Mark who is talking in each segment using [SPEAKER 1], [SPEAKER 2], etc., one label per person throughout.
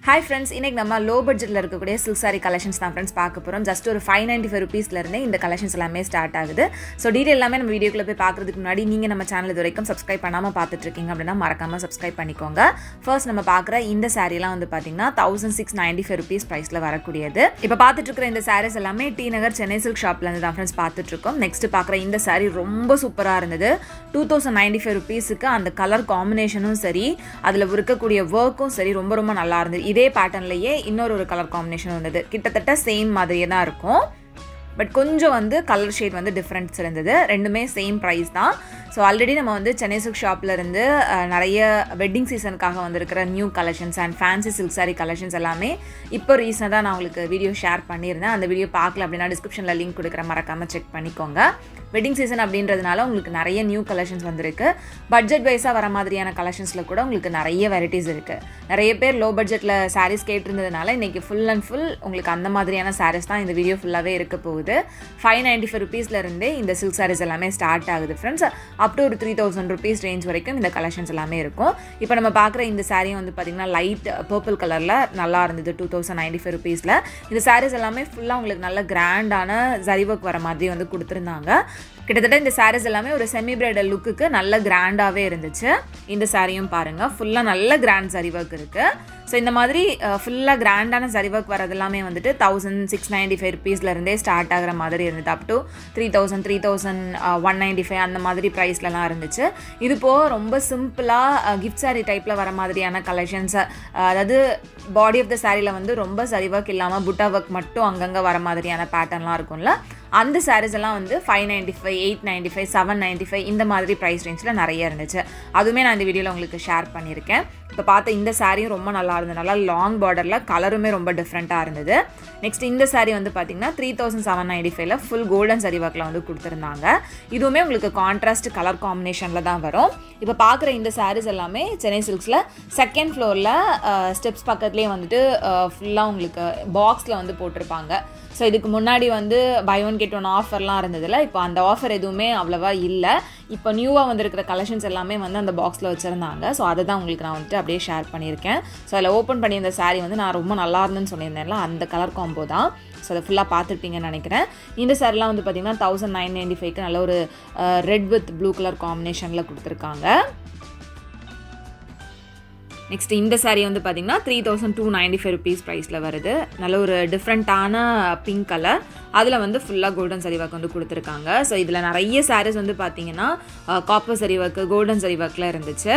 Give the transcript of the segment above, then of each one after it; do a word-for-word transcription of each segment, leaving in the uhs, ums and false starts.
[SPEAKER 1] Hi friends, இன்னைக்கு நம்ம low budgetல இருக்கக்கூடிய silk saree collections தான் friends பார்க்க போறோம். just ஒரு five ninety-five rupees ல இருந்தே இந்த collections எல்லாமே ஸ்டார்ட் ஆகுது. So detail எல்லாமே நம்ம வீடியோக்குள்ள போய் பார்க்கிறதுக்கு முன்னாடி நீங்க நம்ம சேனல் இதுவரைக்கும் subscribe பண்ணாம பார்த்துட்டு இருக்கீங்க அப்படினா மறக்காம subscribe பண்ணிக்கோங்க. First நம்ம பார்க்குற இந்த saree எல்லாம் வந்து பாத்தீங்கன்னா sixteen ninety-five rupees priceல வரக்கூடியது. இப்போ பார்த்துட்டு இருக்கிற இந்த sarees எல்லாமே டி நகர் சென்னை சில்க் ஷாப்ல இருந்து தான் friends பார்த்துட்டு இருக்கோம். நெக்ஸ்ட் பார்க்குற இந்த saree ரொம்ப சூப்பரா இருந்தது. twenty ninety-five rupees க்கு அந்த கலர் காம்பினேஷனும் சரி, அதுல இருக்கக்கூடிய வர்க்கும் சரி ரொம்ப ரொம்ப நல்லா இருந்தது. இதே பேட்டர்ன்லயே இன்னொரு ஒரு கலர் காம்பினேஷன் வந்தது. கிட்டத்தட்ட சேம் மாதிரியே தான் இருக்கும். பட் கொஞ்சம் வந்து கலர் ஷேட் வந்து டிஃபரன்ஸ் இருந்தது. ரெண்டுமே சேம் பிரைஸ் தான். ஸோ ஆல்ரெடி நம்ம வந்து சென்னை சில்க் ஷாப்ல இருந்து நிறைய வெட்டிங் சீசனுக்காக வந்திருக்கிற new collections and fancy silk sari collections எல்லாமே இப்போ ரீசெண்டாக நான் உங்களுக்கு வீடியோ ஷேர் பண்ணியிருந்தேன். அந்த வீடியோ பார்க்கல அப்படின்னா டிஸ்கிரிப்ஷனில் லிங்க் கொடுக்குற மறக்காம செக் பண்ணிக்கோங்க. வெட்டிங் சீசன் அப்படின்றதுனால உங்களுக்கு நிறைய நியூ கலெக்ஷன்ஸ் வந்திருக்கு. பட்ஜெட் வைஸாக வர மாதிரியான கலெக்ஷன்ஸில் கூட உங்களுக்கு நிறைய வெரைட்டிஸ் இருக்குது. நிறைய பேர் லோ பட்ஜெட்டில் சாரீஸ் கேட்டிருந்ததுனால இன்றைக்கி ஃபுல் அண்ட் ஃபுல் உங்களுக்கு அந்த மாதிரியான சாரீஸ் தான் இந்த வீடியோ ஃபுல்லாகவே இருக்க போகுது. ஃபைவ் நைன்டி ஃபைவ் ருபீஸ்லேருந்தே இந்த சில்க் சாரீஸ் எல்லாமே ஸ்டார்ட் ஆகுது ஃப்ரெண்ட்ஸ். அப் டு ஒரு த்ரீ தௌசண்ட் ருபீஸ் ரேஞ்ச் வரைக்கும் இந்த கலெக்ஷன்ஸ் எல்லாமே இருக்கும். இப்போ நம்ம பார்க்குற இந்த சாரீ வந்து பார்த்திங்கன்னா லைட் பர்பிள் கலரில் நல்லா இருந்தது. டூ தௌசண்ட் நைன்டி ஃபைவ் ருபீஸில் இந்த சாரீஸ் எல்லாமே ஃபுல்லாக உங்களுக்கு நல்ல கிராண்டான ஜரி ஒர்க் வர மாதிரி வந்து கொடுத்துருந்தாங்க. கிட்டத்தட்ட இந்த சாரீஸ் எல்லாமே ஒரு செமி பிரைடல் லுக்குக்கு நல்ல கிராண்டாகவே இருந்துச்சு. இந்த சாரியும் பாருங்கள், ஃபுல்லாக நல்ல கிராண்ட் ஜரி ஒர்க் இருக்குது. ஸோ இந்த மாதிரி ஃபுல்லாக கிராண்டான ஜரி ஒர்க் வரது எல்லாமே வந்துட்டு தௌசண்ட் சிக்ஸ் நைன்டி ஃபைவ் ருபீஸ்லேருந்தே ஸ்டார்ட் ஆகிற மாதிரி இருந்தது. Up to three thousand three thousand one ninety five அந்த மாதிரி ப்ரைஸ்லலாம் இருந்துச்சு. இது போக ரொம்ப சிம்பிளாக கிஃப்ட் சாரீ டைப்பில் வர மாதிரியான கலெக்ஷன்ஸ், அதாவது பாடி ஆஃப் த சாரியில் வந்து ரொம்ப ஜரி ஒர்க் இல்லாமல் புட்டா ஒர்க் மட்டும் அங்கங்கே வர மாதிரியான பேட்டர்ன்லாம் இருக்கும்ல, அந்த சாரீஸ் எல்லாம் வந்து five ninety five eight ninety five seven ninety five இந்த மாதிரி ப்ரைஸ் ரேஞ்சில் நிறைய இருந்துச்சு. அதுவுமே நான் இந்த வீடியோவில் உங்களுக்கு ஷேர் பண்ணியிருக்கேன். இப்போ பார்த்த இந்த சாரியும் ரொம்ப நல்லா இருந்தது. நல்லா லாங் பார்டரில் கலருமே ரொம்ப டிஃப்ரெண்ட்டாக இருந்தது. நெக்ஸ்ட் இந்த சாரீ வந்து பார்த்தீங்கன்னா த்ரீ தௌசண்ட் செவன் நைன்டி ஃபைவ்ல ஃபுல் கோல்டன் சரி ஒர்க்கில் வந்து கொடுத்துருந்தாங்க. இதுவுமே உங்களுக்கு கான்ட்ராஸ்ட் கலர் காம்பினேஷனில் தான் வரும். இப்போ பார்க்குற இந்த சாரீஸ் எல்லாமே சென்னை சில்க்ஸில் செகண்ட் ஃப்ளோரில் ஸ்டெப்ஸ் பக்கத்துலேயே வந்துட்டு ஃபுல்லாக உங்களுக்கு பாக்ஸில் வந்து போட்டிருப்பாங்க. ஸோ இதுக்கு முன்னாடி வந்து பை ஒன் கெட் ஒன் ஆஃபர்லாம் இருந்ததில்ல, இப்போ அந்த ஆஃபர் எதுவுமே அவ்வளோவா இல்லை. இப்போ நியூவாக வந்திருக்கிற கலெக்ஷன்ஸ் எல்லாமே வந்து அந்த பாக்ஸில் வச்சுருந்தாங்க. ஸோ அதை தான் உங்களுக்கு நான் வந்துட்டு அப்படியே ஷேர் பண்ணியிருக்கேன். ஸோ அதில் ஓப்பன் பண்ணி இந்த சாரீ வந்து நான் ரொம்ப நல்லா இருந்துன்னு சொல்லியிருந்தேன்ல, அந்த கலர் காம்போ தான். ஸோ அதை ஃபுல்லாக பார்த்துருப்பீங்கன்னு நினைக்கிறேன். இந்த சாரிலாம் வந்து பார்த்திங்கன்னா தௌசண்ட் நைன் நைன்டி ஃபைவ்க்கு நல்ல ஒரு ரெட் வித் ப்ளூ கலர் காம்பினேஷனில் கொடுத்துருக்காங்க. நெக்ஸ்ட் இந்த சாரீ வந்து பார்த்திங்கன்னா three thousand two ninety five rupees ப்ரைஸில் வருது. நல்ல ஒரு டிஃப்ரெண்ட்டான பிங்க் கலர், அதில் வந்து ஃபுல்லாக கோல்டன் சரி ஒர்க் வந்து கொடுத்துருக்காங்க. ஸோ இதில் நிறைய சாரீஸ் வந்து பார்த்திங்கன்னா காப்பர் சரி ஒர்க்கு, கோல்டன் சரி ஒர்க்கில் இருந்துச்சு.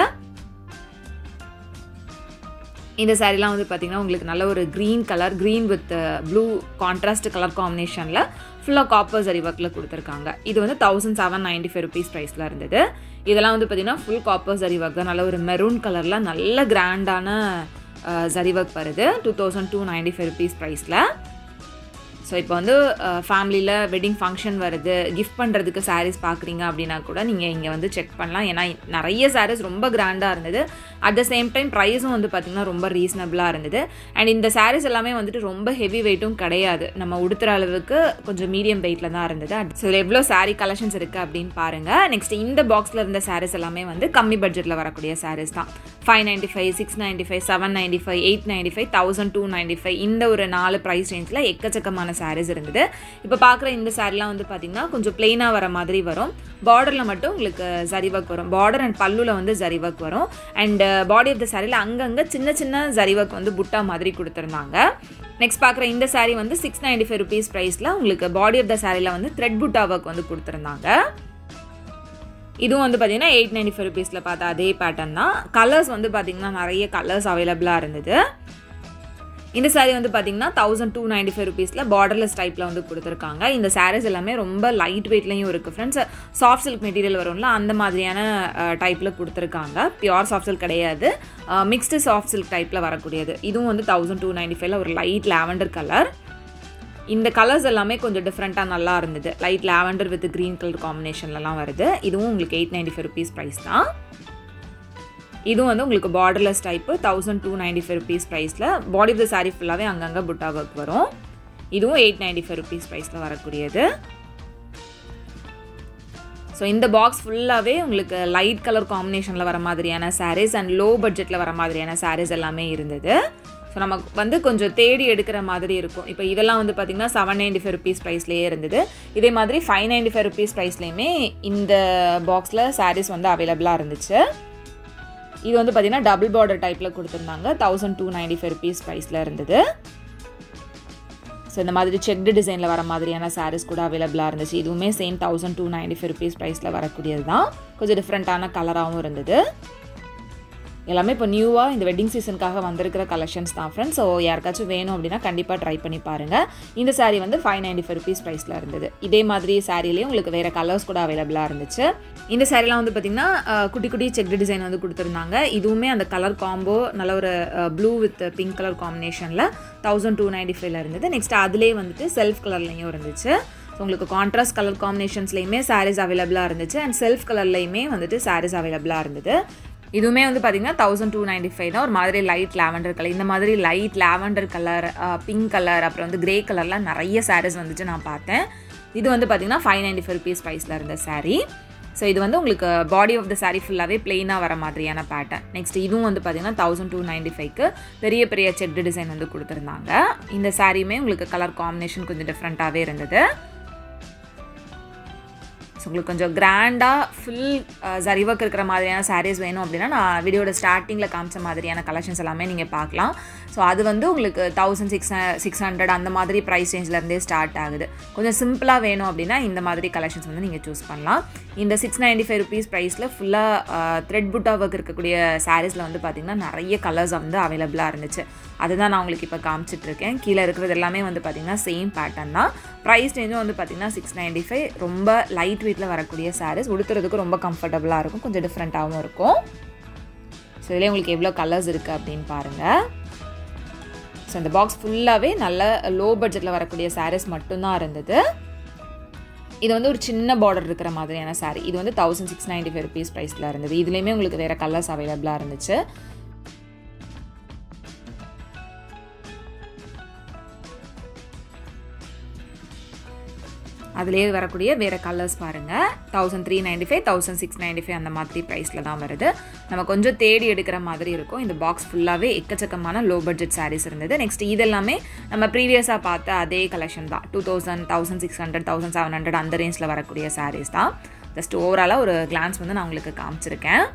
[SPEAKER 1] இந்த சாரீலாம் வந்து பார்த்திங்கன்னா உங்களுக்கு நல்ல ஒரு green colour, green with blue contrast colour காம்பினேஷனில் ஃபுல்லாக காப்பர் சரி ஒர்க்கில் கொடுத்துருக்காங்க. இது வந்து thousand seven ninety five rupees ப்ரைஸில் இருந்தது. இதெல்லாம் வந்து பார்த்திங்கன்னா ஃபுல் காப்பர் சரி ஒர்க் தான். நல்ல ஒரு மெரூன் கலரில் நல்ல கிராண்டான சரி ஒர்க் வருது. Two thousand two ninety five rupees ப்ரைஸில். ஸோ இப்போ வந்து ஃபேமிலியில் வெட்டிங் ஃபங்க்ஷன் வருது, கிஃப்ட் பண்ணுறதுக்கு சாரீஸ் பார்க்குறீங்க அப்படின்னா கூட நீங்கள் இங்கே வந்து செக் பண்ணலாம். ஏன்னா நிறைய சாரீஸ் ரொம்ப கிராண்டாக இருந்தது. அட் த சேம் டைம் ப்ரைஸும் வந்து பார்த்திங்கன்னா ரொம்ப ரீசனபிளாக இருந்தது. அண்ட் இந்த சாரீஸ் எல்லாமே வந்துட்டு ரொம்ப ஹெவி வெயிட்டும் கிடையாது, நம்ம உடுத்துற அளவுக்கு கொஞ்சம் மீடியம் வெயிட்டில் தான் இருந்தது. ஸோ இதில் எவ்வளோ சாரீ கலெக்ஷன்ஸ் இருக்குது அப்படின்னு பாருங்கள். நெக்ஸ்ட் இந்த பாக்ஸில் இருந்த சாரீஸ் எல்லாமே வந்து கம்மி பட்ஜெட்டில் வரக்கூடிய சாரீஸ் தான். Five ninety five six ninety five seven ninety five eight ninety five thousand two ninety five இந்த ஒரு நாலு ப்ரைஸ் ரேஞ்சில் எக்கச்சக்கமான சாரீஸ் இருந்தது. இப்போ பார்க்குற இந்த சாரீலாம் வந்து பார்த்திங்கன்னா கொஞ்சம் பிளெயினாக வர மாதிரி வரும். பார்டரில் மட்டும் உங்களுக்கு ஜரி ஒர்க் வரும். பார்டர் அண்ட் பல்லுவில் வந்து ஜரி ஒர்க் வரும். அண்ட் பாடி ஆஃப் த சாரியில் அங்கங்கே சின்ன சின்ன ஜரி ஒர்க் வந்து புட்டா மாதிரி கொடுத்துருந்தாங்க. நெக்ஸ்ட் பார்க்குற இந்த சாரீ வந்து சிக்ஸ் நைன்டி ஃபைவ் ருபீஸ் ப்ரைஸில் உங்களுக்கு பாடி ஆஃப் த சாரியில் வந்து த்ரெட் புட்டா ஒர்க் வந்து கொடுத்துருந்தாங்க. இதுவும் வந்து பார்த்திங்கன்னா எயிட் நைன்டி ஃபைவ் ருபீஸில் பார்த்தா அதே பேட்டர்ன் தான். கலர்ஸ் வந்து பார்த்திங்கன்னா நிறைய கலர்ஸ் அவைலபிளாக இருந்தது. இந்த சாரீ வந்து பார்த்திங்கன்னா தௌசண்ட் டூ நைன்டி ஃபைவ் ருபீஸில் பார்டர்லெஸ் டைப்பில் வந்து கொடுத்துருக்காங்க. இந்த சாரீஸ் எல்லாமே ரொம்ப லைட் வெயிட்லையும் இருக்குது ஃப்ரெண்ட்ஸ். சாஃப்ட் சில்க் மெட்டீரியல் வரும்ல, அந்த மாதிரியான டைப்பில் கொடுத்துருக்காங்க. பியூர் சாஃப்ட் சில்க் கிடையாது, மிக்ஸ்டு சாஃப்ட் சில்க் டைப்பில் வரக்கூடியது. இதுவும் வந்து தௌசண்ட் டூ நைன்டி ஃபைவ்ல ஒரு லைட் லாவெண்டர் கலர். இந்த கலர்ஸ் எல்லாமே கொஞ்சம் டிஃப்ரெண்ட்டாக நல்லா இருந்தது. Light lavender with green colour காம்பினேஷன்லலாம் வருது. இதுவும் உங்களுக்கு eight ninety five rupees price தான். இதுவும் வந்து உங்களுக்கு borderless type thousand two ninety five rupees ப்ரைஸில். பாடி ஆஃப் த சாரீ ஃபுல்லாகவே அங்கங்கே புட்டா ஒர்க் வரும். இதுவும் எயிட் நைன்டி ஃபைவ் ருபீஸ் ப்ரைஸில் வரக்கூடியது. ஸோ இந்த பாக்ஸ் ஃபுல்லாகவே உங்களுக்கு லைட் கலர் காம்பினேஷனில் வர மாதிரியான சாரீஸ் அண்ட் லோ பட்ஜெட்டில் வர மாதிரியான சாரீஸ் எல்லாமே இருந்தது. ஸோ நமக்கு வந்து கொஞ்சம் தேடி எடுக்கிற மாதிரி இருக்கும். இப்போ இதெல்லாம் வந்து பார்த்திங்கன்னா செவன் நைன்டி ஃபைவ் ருபீஸ் ப்ரைஸ்லேயே இருந்தது. இதே மாதிரி ஃபைவ் நைன்டி ஃபைவ் ருபீஸ் ப்ரைஸ்லேயுமே இந்த பாக்ஸில் சாரீஸ் வந்து அவைலபிளாக இருந்துச்சு. இது வந்து பார்த்திங்கன்னா டபுள் பார்டர் டைப்பில் கொடுத்துருந்தாங்க. Thousand two ninety five rupees ப்ரைஸில் இருந்தது. ஸோ இந்த மாதிரி செக்டு டிசைனில் வர மாதிரியான சாரீஸ் கூட அவைலபிளாக இருந்துச்சு. இதுவுமே same thousand two ninety five rupees ப்ரைஸில் வரக்கூடியது தான். கொஞ்சம் டிஃப்ரெண்ட்டான கலராகவும் இருந்தது. எல்லாமே இப்போ நியூவாக இந்த வெட்டிங் சீசனுக்காக வந்திருக்கிற கலெக்ஷன்ஸ் தான் ஃப்ரெண்ட்ஸ். ஸோ யாருக்காச்சும் வேணும் அப்படின்னா கண்டிப்பாக ட்ரை பண்ணி பாருங்கள். இந்த சாரீ வந்து ஃபைவ் நைன்டி ஃபைவ் ருபீஸ் ப்ரைஸில் இருந்தது. இதே மாதிரி சாரீலேயும் உங்களுக்கு வேறு கலர்ஸ் கூட அவைலபிளாக இருந்துச்சு. இந்த சாரீலாம் வந்து பார்த்திங்கன்னா குட்டி குட்டி செக்டு டிசைன் வந்து கொடுத்துருந்தாங்க. இதுவுமே அந்த கலர் காம்போ நல்ல ஒரு ப்ளூ வித் பிங்க் கலர் காம்பினேஷனில் தௌசண்ட் டூ நைன்டி ஃபைவ்ல இருந்தது. நெக்ஸ்ட் அதுலேயே வந்துட்டு செல்ஃப் கலர்லேயும் இருந்துச்சு. ஸோ உங்களுக்கு கான்ட்ராஸ்ட் கலர் காம்பினேஷன்ஸ்லேயுமே சாரீஸ் அவைலபிளாக இருந்துச்சு. அண்ட் செல்ஃப் கலர்லேயுமே வந்துட்டு சாரீஸ் அவைலபிளாக இருந்தது. இதுவுமே வந்து பார்த்திங்கன்னா தௌசண்ட் டூ நைன்டி ஃபைவ் தான். ஒரு மாதிரி லைட் லாவெண்டர் கலர், இந்த மாதிரி light lavender colour, pink colour, அப்புறம் வந்து கிரே கலர்லாம் நிறைய சாரீஸ் வந்துச்சு நான் பார்த்தேன். இது வந்து பார்த்திங்கன்னா ஃபைவ் நைன்டி ஃபைவ் ருபீஸ் ப்ரைஸில் இருந்த சாரீ. ஸோ இது வந்து உங்களுக்கு பாடி ஆஃப் த சாரீ ஃபுல்லாகவே பிளெயினாக வர மாதிரியான பேட்டர்ன். நெக்ஸ்ட் இதுவும் வந்து பார்த்திங்கன்னா தௌசண்ட் டூ நைன்டி ஃபைவ்க்கு பெரிய பெரிய செக்டு டிசைன் வந்து கொடுத்துருந்தாங்க. இந்த சாரீயுமே உங்களுக்கு கலர் காம்பினேஷன் கொஞ்சம் டிஃப்ரெண்ட்டாகவே இருந்தது. ஸோ உங்களுக்கு கொஞ்சம் கிராண்டாக ஃபுல் ஜரி ஒர்க் இருக்கிற மாதிரியான சாரீஸ் வேணும் அப்படின்னா நான் வீடியோட ஸ்டார்டிங்கில் காமிச்ச மாதிரியான கலெக்ஷன்ஸ் எல்லாமே நீங்கள் பார்க்கலாம். ஸோ அது வந்து உங்களுக்கு தௌசண்ட் சிக்ஸ் சிக்ஸ் ஹண்ட்ரட் அந்த மாதிரி ப்ரைஸ் ரேஞ்சிலேருந்தே ஸ்டார்ட் ஆகுது. கொஞ்சம் சிம்பிளாக வேணும் அப்படின்னா இந்த மாதிரி கலெக்ஷன்ஸ் வந்து நீங்கள் சூஸ் பண்ணலாம். இந்த சிக்ஸ் நைன்டி ஃபைவ் ருபீஸ் ப்ரைஸில் ஃபுல்லாக த்ரெட் புட்டா ஒர்க் இருக்கக்கூடிய சாரீஸில் வந்து பார்த்திங்கன்னா நிறைய கலர்ஸ் வந்து அவைலபிளாக இருந்துச்சு. அதுதான் நான் உங்களுக்கு இப்போ காமிச்சிட்ருக்கேன். கீழே இருக்கிறது எல்லாமே வந்து பார்த்திங்கன்னா சேம் பேட்டர்ன் தான். ப்ரைஸ் ரேஞ்சும் வந்து பார்த்திங்கன்னா சிக்ஸ் நைன்டி ஃபைவ் ரொம்ப லைட் வெயிட்டில் வரக்கூடிய சாரீஸ். உடுத்துறதுக்கு ரொம்ப கம்ஃபர்டபுளாக இருக்கும், கொஞ்சம் டிஃப்ரெண்ட்டாகவும் இருக்கும். ஸோ இதிலே உங்களுக்கு எவ்வளோ கலர்ஸ் இருக்குது அப்படின்னு பாருங்கள். ஸோ இந்த பாக்ஸ் ஃபுல்லாகவே நல்ல லோ பட்ஜெட்டில் வரக்கூடிய சாரீஸ் மட்டும்தான் இருந்தது. இது வந்து ஒரு சின்ன பார்டர் இருக்கிற மாதிரியான சாரீ. இது வந்து thousand six ninety five rupees ப்ரைஸில் இருந்தது. இதுலேயுமே உங்களுக்கு வேறு கலர்ஸ் அவைலபிளாக இருந்துச்சு. அதுலேயே வரக்கூடிய வேறு கலர்ஸ் பாருங்கள். Thousand three ninety five thousand six ninety five அந்த மாதிரி ப்ரைஸில் தான் வருது. நம்ம கொஞ்சம் தேடி எடுக்கிற மாதிரி இருக்கும். இந்த பாக்ஸ் ஃபுல்லாகவே எக்கச்சக்கமான லோ பட்ஜெட் சாரீஸ் இருந்தது. நெக்ஸ்ட் இதெல்லாமே நம்ம ப்ரீவியஸாக பார்த்த அதே கலெக்ஷன் தான். Two thousand thousand six hundred thousand seven hundred அந்த ரேஞ்சில் வரக்கூடிய சாரீஸ் தான். ஜஸ்ட் ஓவராலாக ஒரு கிளான்ஸ் வந்து நான் உங்களுக்கு காமிச்சிருக்கேன்.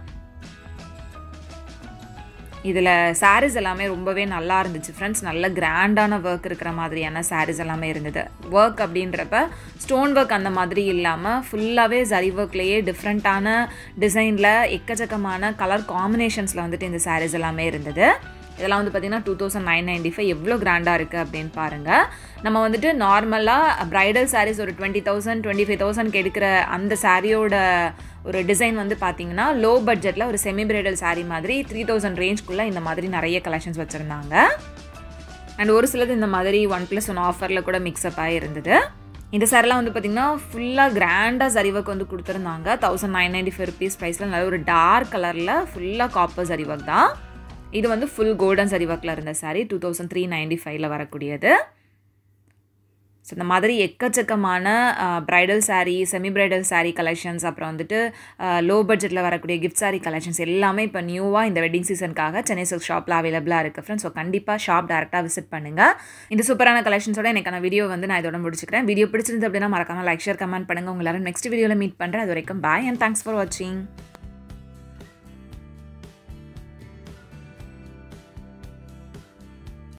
[SPEAKER 1] இதில் சாரீஸ் எல்லாமே ரொம்பவே நல்லா இருந்துச்சு ஃப்ரெண்ட்ஸ். நல்ல கிராண்டான ஒர்க் இருக்கிற மாதிரியான சாரீஸ் எல்லாமே இருந்தது. ஒர்க் அப்படின்றப்ப ஸ்டோன் ஒர்க் அந்த மாதிரி இல்லாமல் ஃபுல்லாகவே ஜரி ஒர்க்லேயே டிஃப்ரெண்ட்டான டிசைனில் எக்கச்சக்கமான கலர் காம்பினேஷன்ஸில் வந்துட்டு இந்த சாரீஸ் எல்லாமே இருந்தது. இதெல்லாம் வந்து பார்த்திங்கன்னா two thousand nine ninety five எவ்வளோ கிராண்டாக இருக்குது அப்படின்னு பாருங்கள். நம்ம வந்துட்டு நார்மலாக ப்ரைடல் சாரீஸ் ஒரு டுவெண்ட்டி தௌசண்ட் டுவெண்ட்டி ஃபைவ் தௌசண்ட்க்கு எடுக்கிற அந்த சாரியோட ஒரு டிசைன் வந்து பார்த்திங்கன்னா லோ பட்ஜெட்டில் ஒரு செமி பிரைடல் சாரீ மாதிரி த்ரீ தௌசண்ட் ரேஞ்ச்குள்ளே இந்த மாதிரி நிறைய கலெக்ஷன்ஸ் வச்சுருந்தாங்க. அண்ட் ஒரு சிலது இந்த மாதிரி ஒன் ப்ளஸ் ஒன் ஆஃபரில் கூட மிக்ஸ்அப் ஆகி இருந்தது. இந்த சாரிலாம் வந்து பார்த்திங்கன்னா ஃபுல்லாக கிராண்டாக ஜரி ஒர்க் வந்து கொடுத்துருந்தாங்க. Thousand nine ninety five rupees ப்ரைஸில் நல்ல ஒரு டார்க் கலரில் ஃபுல்லாக காப்பர் ஜரி ஒர்க் தான். இது வந்து ஃபுல் கோல்டன் ஜரி ஒர்க்கில் இருந்த sari two thousand three ninety ஃபைவ்ல வரக்கூடியது. ஸோ இந்த மாதிரி எக்கச்சக்கமான bridal sari, semi bridal sari collections, அப்புறம் வந்துட்டு லோ பட்ஜெட்டில் வரக்கூடிய கிஃப்ட் சாரீ கலெக்ஷன்ஸ் எல்லாமே இப்போ நியூவாக இந்த வெட்டிங் சீசனுக்காக சென்னை சில்க்ஸ் ஷாப்பில் அவைலபிளாக இருக்குது ஃப்ரெண்ட்ஸ். ஸோ கண்டிப்பாக ஷாப் டேரெக்டாக விசிட் பண்ணுங்கள். இந்த சூப்பரான கலெக்ஷன்ஸோட எனக்கான வீடியோ வந்து நான் இதோட முடிச்சுக்கிறேன். வீடியோ பிடிச்சிருந்து அப்படின்னா மறக்காமல் லைக் ஷேர் கமெண்ட் பண்ணுங்கள். உங்களால் நெக்ஸ்ட் வீடியோவில் மீட் பண்ணுறேன். அது வரைக்கும் பாய் அண்ட் தேங்க்ஸ் ஃபார் வாட்சிங்.